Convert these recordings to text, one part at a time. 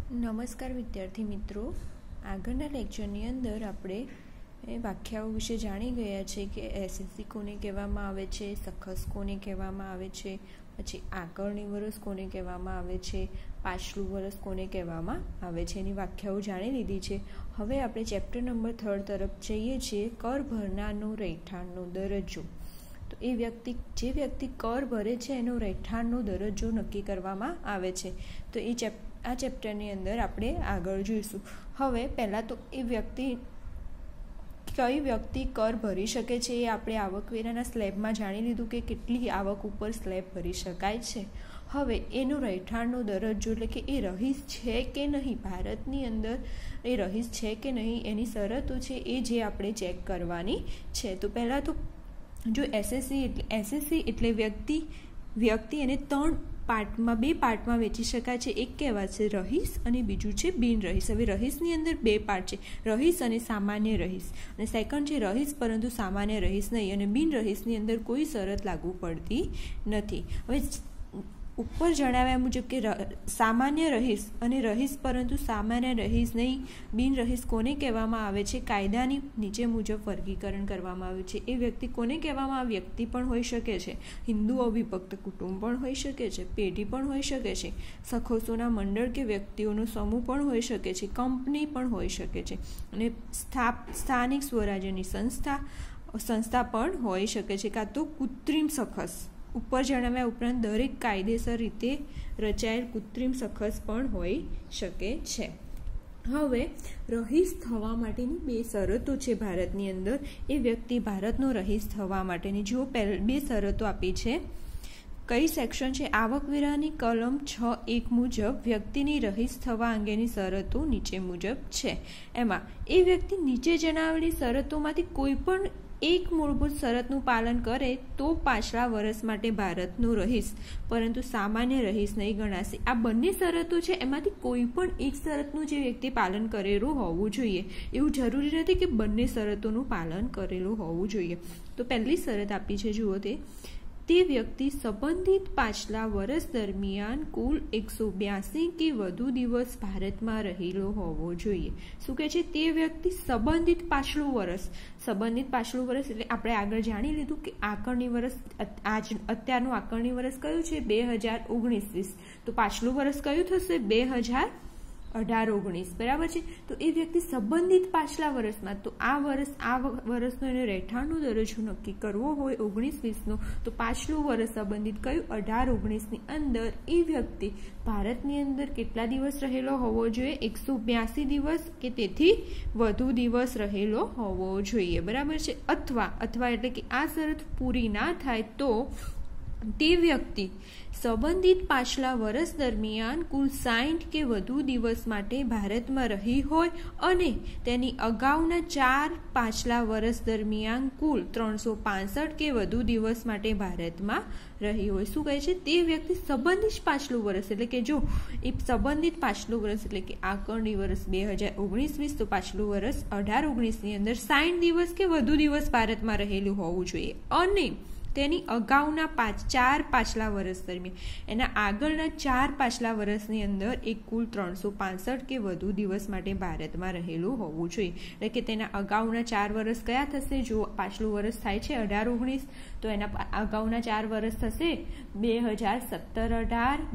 નમસ્કાર વિદ્યાર્થી મિત્રો, આગળના લેક્ચરની અંદર આપણે વ્યાખ્યાઓ વિશે જાણી ગયા છે કે એસએસસી કોને કહેવામાં આવે છે, સખસ કોને કહેવામાં આવે છે, પછી આગળની વર્ષ કોને કહેવામાં આવે છે, પાછલું વર્ષ કોને કહેવામાં આવે છે, એની વ્યાખ્યાઓ જાણી લીધી છે। હવે આપણે ચેપ્ટર નંબર 3 તરફ જઈએ છીએ, કર ભરનારનો રહેઠાણનો દરજ્જો। તો જે વ્યક્તિ કર ભરે છે એનો રહેઠાણનો દરજ્જો નક્કી કરવામાં આવે છે। તો આ ચેપ્ટરની અંદર આપણે આગળ જોઈશું। હવે પહેલાં તો કઈ વ્યક્તિ કર ભરી શકે છે એ આપણે આવકવેરાના સ્લેબમાં જાણી લીધું કે કેટલી આવક ઉપર સ્લેબ ભરી શકાય છે। હવે એનો રહેઠાણનો દરજ્જો એટલે કે એ રહીશ છે કે નહીં, ભારતની અંદર એ રહીશ છે કે નહીં, એની શરતો છે એ જે આપણે ચેક કરવાની છે। તો પહેલાં તો જો એસએસસી એટલે વ્યક્તિ એને બે પાર્ટમાં વેચી શકાય છે। એક કહેવાય છે રહીશ અને બીજું છે બિન રહીશ। હવે રહીશની અંદર બે પાર્ટ છે, રહીશ અને સામાન્ય રહીશ, અને સેકન્ડ છે રહીશ પરંતુ સામાન્ય રહીશ નહીં, અને બિન રહીશની અંદર કોઈ શરત લાગુ પડતી નથી। હવે ઉપર જણાવ્યા મુજબ કે સામાન્ય રહીશ અને રહીશ પરંતુ સામાન્ય રહીશ નહીં, બિન રહીશ કોને કહેવામાં આવે છે, કાયદાની નીચે મુજબ વર્ગીકરણ કરવામાં આવ્યું છે। એ વ્યક્તિ કોને કહેવામાં આવે, વ્યક્તિ પણ હોઈ શકે છે, હિન્દુ અવિભક્ત કુટુંબ પણ હોઈ શકે છે, પેઢી પણ હોઈ શકે છે, સખસોના મંડળ કે વ્યક્તિઓનો સમૂહ પણ હોઈ શકે છે, કંપની પણ હોઈ શકે છે, અને સ્થાનિક સ્વરાજ્યની સંસ્થા પણ હોઈ શકે છે, કાં તો કૃત્રિમ સખસ, ઉપર જણાવ્યા ઉપરાંત દરેક કાયદેસર રીતે રચાયેલ કૃત્રિમ સખસ પણ હોઈ શકે છે। હવે રહીશ થવા માટેની બે શરતો છે ભારતની અંદર। એ વ્યક્તિ ભારતનો રહીશ થવા માટેની જો બે શરતો આપી છે। કઈ સેક્શન છે, આવકવેરાની કલમ 6(1) મુજબ વ્યક્તિની રહીશ થવા અંગેની શરતો નીચે મુજબ છે। એમાં એ વ્યક્તિ નીચે જણાવેલી શરતોમાંથી કોઈ પણ એક મૂળભૂત શરતનું પાલન કરે તો પાછલા વર્ષ માટે ભારતનું રહીશ પરંતુ સામાન્ય રહીશ નહીં ગણાશે। આ બંને શરતો છે, એમાંથી કોઈ પણ એક શરતનું જે વ્યક્તિ પાલન કરેલું હોવું જોઈએ। એવું જરૂરી નથી કે બંને શરતોનું પાલન કરેલું હોવું જોઈએ। તો પહેલી શરત આપી છે, જુઓ તે વ્યક્તિ સંબંધિત પાછલા વર્ષ દરમિયાન કુલ 182 કે વધુ દિવસ ભારતમાં રહેલો હોવો જોઈએ। શું કહે છે, તે વ્યક્તિ સંબંધિત પાછલું વર્ષ એટલે આપણે આગળ જાણી લીધું કે આકરણી વર્ષ, અત્યારનું આકરણી વર્ષ કયું છે, 2019-20। તો પાછલું વર્ષ કયું થશે, 2018-19, બરાબર છે। તો એ વ્યક્તિ સંબંધિત પાછલા વર્ષમાં, તો આ વર્ષનો એને રહેઠાણનો દરજ્જો નક્કી કરવો હોય 19-20નો, તો પાછલું વર્ષ સંબંધિત કયું, 18-19ની અંદર એ વ્યક્તિ ભારતની અંદર કેટલા દિવસ રહેલો હોવો જોઈએ, 182 દિવસ કે તેથી વધુ દિવસ રહેલો હોવો જોઈએ, બરાબર છે। અથવા એટલે કે આ શરત પૂરી ના થાય તો તે વ્યક્તિ સંબંધિત પાછલા વર્ષ દરમિયાન કુલ 60 કે વધુ દિવસ માટે ભારતમાં રહી હોય અને તેની અગાઉના 4 પાછલા વર્ષ દરમિયાન કુલ 365 કે વધુ દિવસ માટે ભારતમાં રહી હોય। શું કહે છે, તે વ્યક્તિ સંબંધિત પાછલું વર્ષ એટલે કે જો એ સંબંધિત પાછલું વર્ષ એટલે કે આકરણી વર્ષ 2019-20, તો પાછલું વર્ષ 18-19ની અંદર 60 દિવસ કે વધુ દિવસ ભારતમાં રહેલું હોવું જોઈએ, અને તેની અગાઉના 4 પાછલા વર્ષ દરમિયાન એના આગળના 4 પાછલા વર્ષની અંદર એક કુલ 365 કે વધુ દિવસ માટે ભારતમાં રહેલું હોવું જોઈએ। એટલે કે તેના અગાઉના 4 વર્ષ કયા થશે, જો પાછલું વર્ષ થાય છે 18-19, તો એના અગાઉના 4 વર્ષ થશે 2017-18,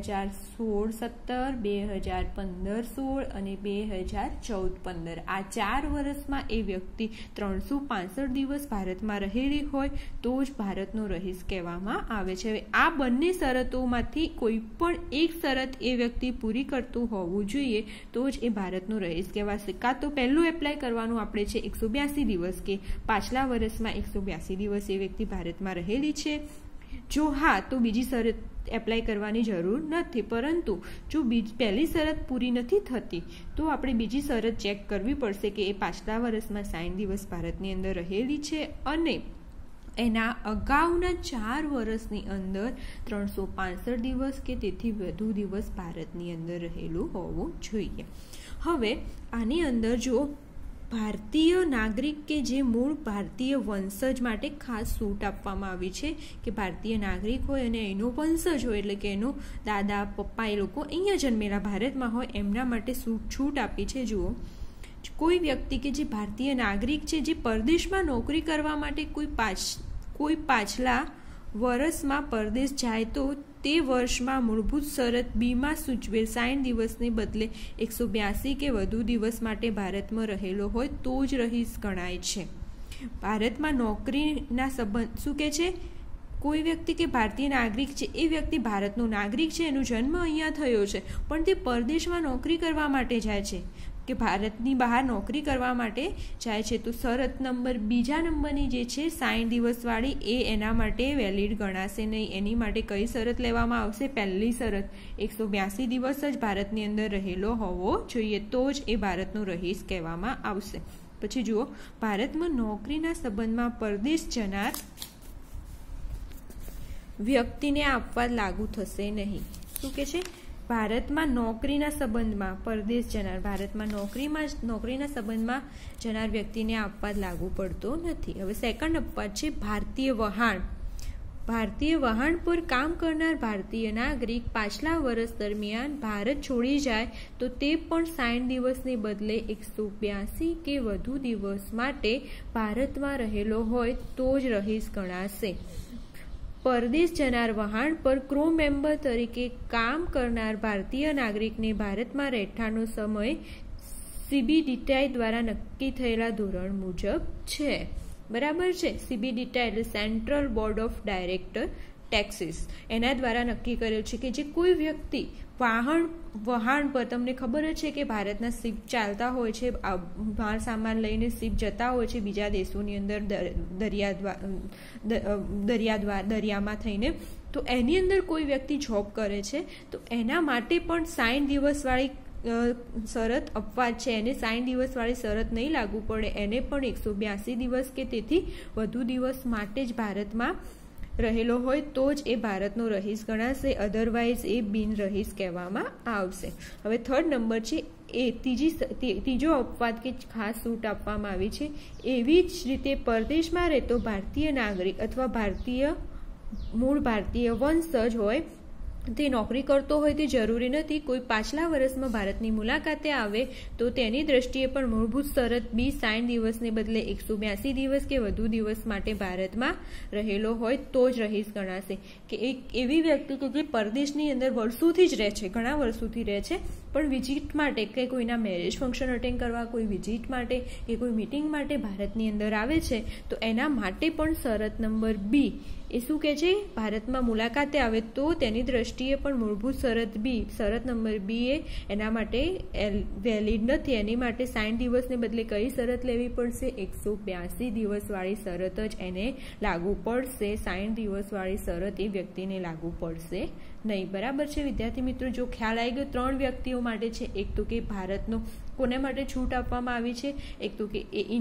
2016-17, 2015-16 અને 2014-15। આ 4 વર્ષમાં એ વ્યક્તિ 365 દિવસ ભારતમાં રહેલી હોય તો જ ભારતનો રહીશ કહેવામાં આવે છે। હવે આ બંને શરતોમાંથી કોઈ પણ એક શરત એ વ્યક્તિ પૂરી કરતું હોવું જોઈએ તો જ એ ભારતનો રહીશ કહેવાશે। કાં તો પહેલું એપ્લાય કરવાનું આપણે છે 182 દિવસ, કે પાછલા વર્ષમાં 182 દિવસ એ વ્યક્તિ ભારતમાં રહેલી છે, જો હા તો બીજી શરત એપ્લાય કરવાની જરૂર નથી, પરંતુ જો પહેલી શરત પૂરી નથી થતી તો આપણે બીજી શરત ચેક કરવી પડશે કે એ પાછલા વર્ષમાં 60 દિવસ ભારતની અંદર રહેલી છે અને એના અગાઉના 4 વર્ષની અંદર 365 દિવસ કે તેથી વધુ દિવસ ભારતની અંદર રહેલું હોવું જોઈએ। હવે આની અંદર જો ભારતીય નાગરિક કે જે મૂળ ભારતીય વંશજ માટે ખાસ છૂટ આપવામાં આવી છે કે ભારતીય નાગરિક હોય અને એનો વંશજ હોય એટલે કે એનો દાદા પપ્પા એ લોકો અહીંયા જન્મેલા ભારતમાં હોય એમના માટે છૂટ આપી છે. જુઓ, કોઈ વ્યક્તિ કે જે ભારતીય નાગરિક છે જે પરદેશમાં નોકરી કરવા માટે કોઈ પાછલા વર્ષમાં પરદેશ જાય તો તે વર્ષમાં મૂળભૂત શરત બીમાં સૂચવેલ 60 દિવસને બદલે 182 કે વધુ દિવસ માટે ભારતમાં રહેલો હોય તો જ રહીશ ગણાય છે. ભારતમાં નોકરીના સંબંધ શું કે છે? કોઈ વ્યક્તિ કે ભારતીય નાગરિક છે એ વ્યક્તિ ભારતનો નાગરિક છે, એનો જન્મ અહીંયા થયો છે, પણ તે પરદેશમાં નોકરી કરવા માટે જાય છે કે ભારતની બહાર નોકરી કરવા માટે જાય છે તો શરત નંબર બીજા નંબરની જે છે 60 દિવસવાળી એ એના માટે વેલિડ ગણાશે નહીં. એની માટે કઈ શરત લેવામાં આવશે? પહેલી શરત 182 દિવસ જ ભારતની અંદર રહેલો હોવો જોઈએ તો જ એ ભારતનો રહીશ કહેવામાં આવશે. પછી જુઓ, ભારતમાં નોકરીના સંબંધમાં પરદેશ જનાર વ્યક્તિને આપવા લાગુ થશે નહીં. શું કે છે? ભારતમાં નોકરીના સંબંધમાં પરદેશ જનાર, ભારતમાં નોકરીના સંબંધમાં જનાર વ્યક્તિને આપવાદ લાગુ પડતો નથી. હવે સેકન્ડ અપવાદ છે ભારતીય વહાણ. ભારતીય વહાણ પર કામ કરનાર ભારતીય નાગરિક પાછલા વર્ષ દરમિયાન ભારત છોડી જાય તો તે પણ 60 દિવસને બદલે 182 કે વધુ દિવસ માટે ભારતમાં રહેલો હોય તો જ રહીશ ગણાશે. પરદેશ જનાર વહાણ પર ક્રૂ મેમ્બર તરીકે કામ કરનાર ભારતીય નાગરિકને ભારતમાં રહેઠાણનો સમય સીબીડીટી દ્વારા નક્કી થયેલા ધોરણ મુજબ છે. બરાબર છે? સીબીડીટી એટલે central board of director taxes, એના દ્વારા નક્કી કરેલ છે કે જે કોઈ વ્યક્તિ વહાણ પર, તમને ખબર જ છે કે ભારતના શિપ ચાલતા હોય છે, માલ સામાન લઈને શિપ જતા હોય છે બીજા દેશોની અંદર દરિયામાં થઈને, તો એની અંદર કોઈ વ્યક્તિ જોબ કરે છે તો એના માટે પણ 60 દિવસવાળી શરત અપવાદ છે. એને 60 દિવસવાળી શરત નહીં લાગુ પડે, એને પણ 182 દિવસ કે તેથી વધુ દિવસ માટે જ ભારતમાં રહેલો હોય તો જ એ ભારતનો રહીશ ગણાશે, અધરવાઇઝ એ બિન રહીશ કહેવામાં આવશે. હવે થર્ડ નંબર છે એ ત્રીજો અપવાદ કે ખાસ છૂટ આપવામાં આવી છે. એવી જ રીતે પરદેશમાં રહેતો ભારતીય નાગરિક અથવા મૂળ ભારતીય વંશજ હોય તે નોકરી કરતો હોય તે જરૂરી નથી. કોઈ પાછલા વર્ષમાં ભારતની મુલાકાતે આવે તો તેની દ્રષ્ટિએ પણ મૂળભૂત શરત બી 60 દિવસને બદલે 182 દિવસ કે વધુ દિવસ માટે ભારતમાં રહેલો હોય તો જ રહીશ ગણાશે. કે એક એવી વ્યક્તિ કે જે પરદેશની અંદર વર્ષોથી જ રહે છે, ઘણા વર્ષોથી રહે છે, પણ વિઝિટ માટે કે કોઈના મેરેજ ફંક્શન અટેન્ડ કરવા, કોઈ વિઝિટ માટે કે કોઈ મિટિંગ માટે ભારતની અંદર આવે છે તો એના માટે પણ શરત નંબર બી એ શું કહે છે? ભારતમાં મુલાકાતે આવે તો તેની દ્રષ્ટિએ પણ મૂળભૂત શરત નંબર બી એ એના માટે વેલિડ નથી. એની માટે 60 દિવસને બદલે કઈ શરત લેવી પડશે? 182 દિવસવાળી શરત જ એને લાગુ પડશે. 60 દિવસવાળી શરત એ વ્યક્તિને લાગુ પડશે નહીં. બરાબર છે વિદ્યાર્થી મિત્રો? જો ખ્યાલ આવી ગયો, 3 વ્યક્તિઓ માટે છે. એક તો કે ભારતનો કોને માટે છૂટ આપવામાં આવી છે? એક તો કે એ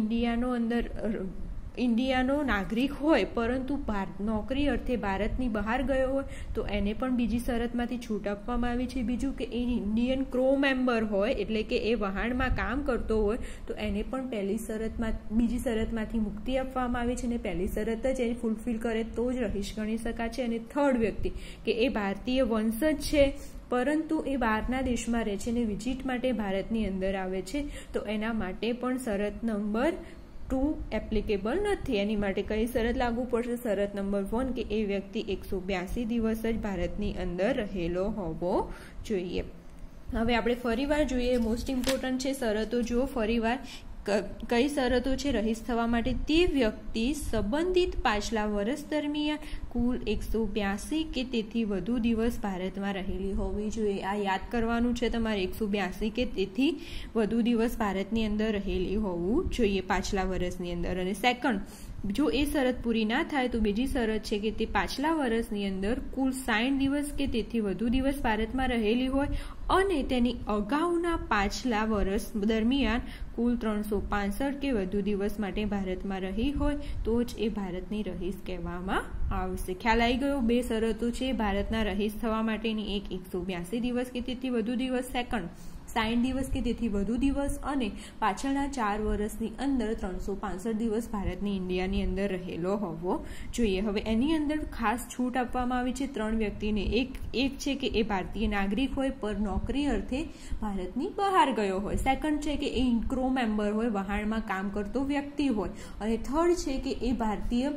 ઇન્ડિયાનો નાગરિક હોય પરંતુ નોકરી અર્થે ભારતની બહાર ગયો હોય તો એને પણ બીજી શરતમાંથી છૂટ આપવામાં આવી છે. બીજું કે એ ઇન્ડિયન ક્રો મેમ્બર હોય એટલે કે એ વહાણમાં કામ કરતો હોય તો એને પણ બીજી શરતમાંથી મુક્તિ આપવામાં આવી છે અને પહેલી શરત જ એ ફૂલફિલ કરે તો જ રહીશ ગણી શકાશે. અને થર્ડ વ્યક્તિ કે એ ભારતીય વંશજ છે પરંતુ એ બહારના દેશમાં રહે છે અને વિઝિટ માટે ભારતની અંદર આવે છે તો એના માટે પણ શરત નંબર 2 એપ્લિકેબલ નથી. એની માટે કઈ શરત લાગુ પડશે? શરત નંબર 1 કે એ વ્યક્તિ 182 દિવસ જ ભારતની અંદર રહેલો હોવો જોઈએ. હવે આપણે ફરીવાર જોઈએ, મોસ્ટ ઇમ્પોર્ટન્ટ છે શરતો. જુઓ ફરીવાર કઈ શરતો છે રહીશ થવા માટે? તે વ્યક્તિ સંબંધિત પાછલા વર્ષ દરમિયાન કુલ 182 કે તેથી વધુ દિવસ ભારતમાં રહેલી હોવી જોઈએ. આ યાદ કરવાનું છે તમારે, 182 કે તેથી વધુ દિવસ ભારતની અંદર રહેલી હોવું જોઈએ પાછલા વર્ષની અંદર. અને સેકન્ડ, જો એ શરત પૂરી ના થાય તો બીજી શરત છે કે તે પાછલા વર્ષની અંદર કુલ 60 દિવસ કે તેથી વધુ દિવસ ભારતમાં રહેલી હોય અને તેની અગાઉના પાછલા વર્ષ દરમિયાન કુલ 365 કે વધુ દિવસ માટે ભારતમાં રહી હોય તો જ એ ભારતની રહીશ કહેવામાં આવશે. ખ્યાલ આવી ગયો? 2 શરતો છે ભારતના રહીશ થવા માટેની. એક 182 દિવસ કે તેથી વધુ દિવસ. સેકન્ડ 60 દિવસ કે તેથી વધુ દિવસ અને પાછળના 4 વર્ષની અંદર 365 દિવસ ભારતની ઇન્ડિયાની અંદર રહેલો હોવો જોઈએ. હવે એની અંદર ખાસ છૂટ આપવામાં આવી છે 3 વ્યક્તિને. એક છે કે એ ભારતીય નાગરિક હોય પર નોકરી અર્થે ભારતની બહાર ગયો હોય. સેકન્ડ છે કે એ ક્રો મેમ્બર હોય, વહાણમાં કામ કરતો વ્યક્તિ હોય. અને થર્ડ છે કે એ ભારતીય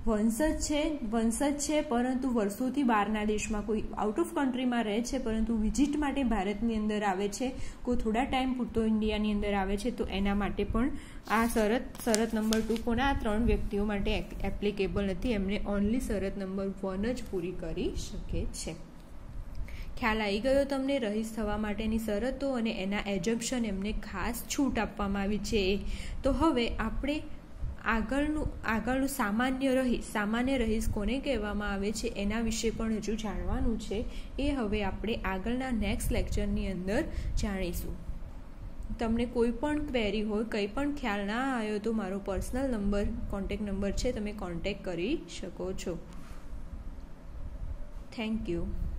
વંશજ છે પરંતુ વર્ષોથી બહારના દેશમાં કોઈ આઉટ ઓફ કન્ટ્રીમાં રહે છે પરંતુ વિઝિટ માટે ભારતની અંદર આવે છે, કોઈ થોડા ટાઈમ પૂરતો ઇન્ડિયાની અંદર આવે છે, તો એના માટે પણ આ શરત નંબર 2 કોના આ 3 વ્યક્તિઓ માટે એપ્લિકેબલ નથી. એમને ઓનલી શરત નંબર 1 જ પૂરી કરી શકે છે. ખ્યાલ આવી ગયો તમને રહીશ થવા માટેની શરતો અને એના એજમ્પશન, એમને ખાસ છૂટ આપવામાં આવી છે. તો હવે આપણે આગળનું સામાન્ય રહીશ કોને કહેવામાં આવે છે એના વિશે પણ હજુ જાણવાનું છે. એ હવે આપણે આગળના નેક્સ્ટ લેક્ચરની અંદર જાણીશું. તમને કોઈ પણ ક્વેરી હોય, કંઈ પણ ખ્યાલ ના આવ્યો તો મારો પર્સનલ કોન્ટેક્ટ નંબર છે, તમે કોન્ટેક્ટ કરી શકો છો. Thank you.